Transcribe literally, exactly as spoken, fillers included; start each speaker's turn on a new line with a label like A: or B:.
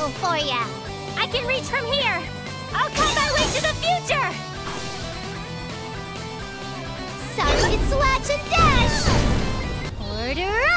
A: trouble for ya.
B: I can reach from here. I'll cut my way to the future.
A: Sonic and Slash and Dash! Order up!